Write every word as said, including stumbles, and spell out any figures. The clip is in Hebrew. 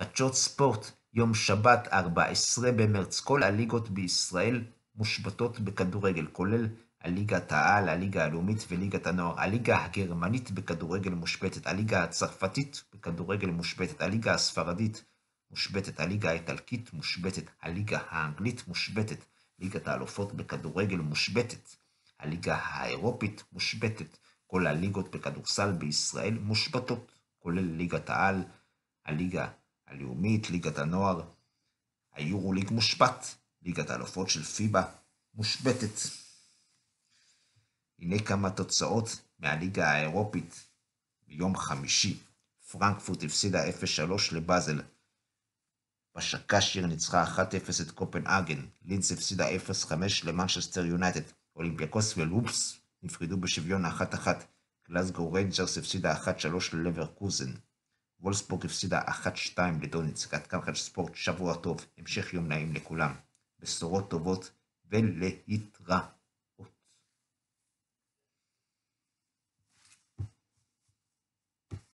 חדשות ספורט, יום שבת, ארבעה עשר במרץ, כל הליגות בישראל מושבתות בכדורגל, כולל הליגת העל, הליגה הלאומית וליגת הנוער. הליגה הגרמנית בכדורגל מושבתת, הליגה הצרפתית בכדורגל מושבתת, הליגה הספרדית מושבתת, הליגה האיטלקית מושבתת, הליגה האנגלית מושבתת, ליגת האלופות בכדורגל מושבתת, הליגה האירופית מושבתת, כל הליגות בכדורסל בישראל מושבתות, כולל ליגת העל, הליגה הלאומית, ליגת הנוער, היורוליג מושבת, ליגת האלופות של פיבה מושבתת. הנה כמה תוצאות מהליגה האירופית ביום חמישי. פרנקפורט הפסידה אפס שלוש לבאזל. בשקשיר ניצחה אחת אפס את קופנהגן. לינץ הפסידה אפס חמש למנצ'סטר יונייטד. אולימפיאקוס ולופס נפרדו בשוויון אחת אחת. גלזגו ריינג'רס הפסידה אחת שלוש ללברקוזן. וולסבורג הפסידה אחת שתיים לדוניץ. עד כאן חדשות ספורט, שבוע טוב, המשך יום נעים לכולם. בשורות טובות ולהתראות.